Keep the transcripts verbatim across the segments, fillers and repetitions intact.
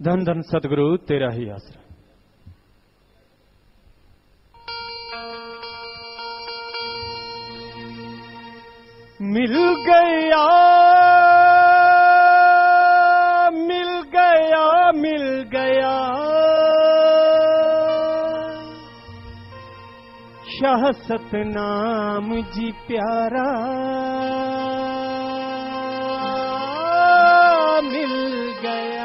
धन धन सतगुरु तेरा ही आसरा। मिल गया मिल गया मिल गया शाह सतनाम जी प्यारा मिल गया।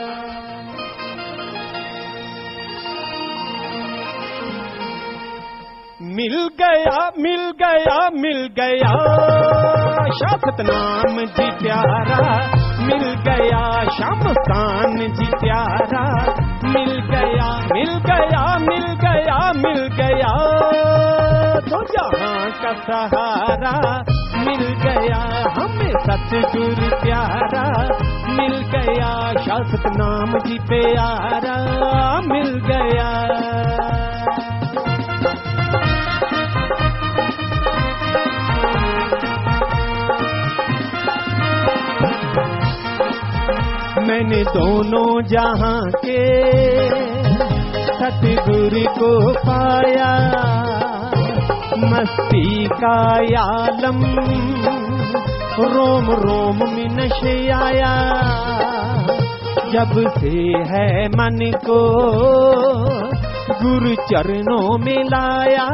मिल गया मिल गया मिल गया शाह सतनाम जी प्यारा मिल गया। शमशान जी प्यारा मिल गया मिल गया मिल गया मिल गया। तो जहां का सहारा मिल गया हमें सतगुरु प्यारा मिल गया। शाह सतनाम जी प्यारा मिल गया। मैंने दोनों जहां के सतगुरु को पाया। मस्ती का आलम रोम रोम में नशे आया। जब से है मन को गुरु चरणों में लाया।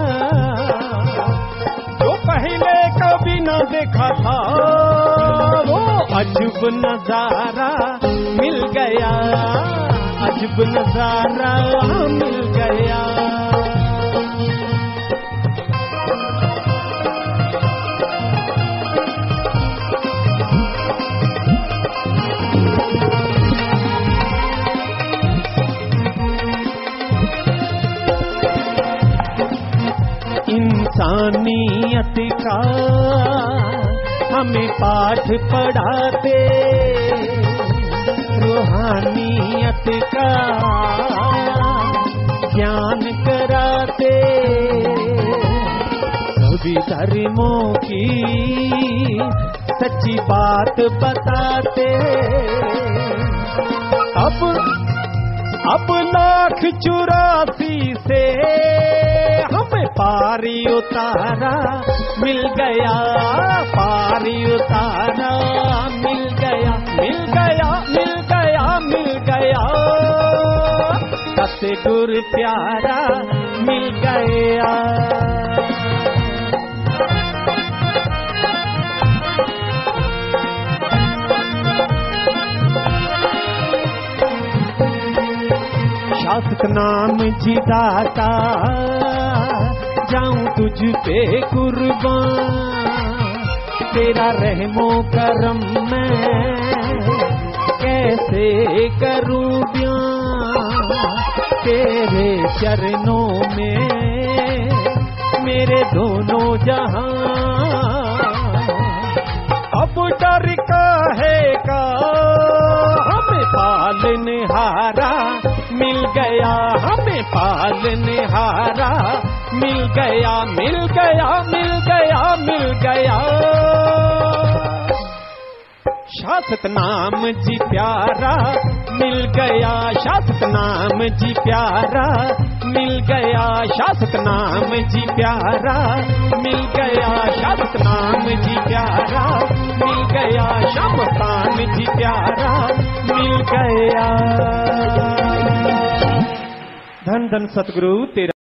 जो पहले कभी न देखा था वो अजब नजारा मिल गया। अजब नजारा मिल गया। इंसानियत का हमें पाठ पढ़ाते। रूहानियत का ज्ञान कराते। सभी धर्मों की सच्ची बात बताते। अब अब लाख चुरासी से हमें पारी उतारा मिल गया। पारी उतारा मिल गया मिल गया मिल गया मिल गया। सतगुरु प्यारा मिल गया। शाह सतनाम जी दाता जाऊं तुझ पे कुर्बान। तेरा रहमो करम मैं कैसे करूं बयान। तेरे चरणों में मेरे दोनों जहां। अब डर काहे का हमें पालनहारा मिल गया। हमें पालनहारा मिल गया मिल गया मिल गया मिल गया। शाह सतनाम जी प्यारा मिल गया। शाह सतनाम जी प्यारा मिल गया। शाह सतनाम जी प्यारा मिल गया। शाह सतनाम जी प्यारा मिल गया। शमशान जी प्यारा मिल गया। धन धन सतगुरु तेरा।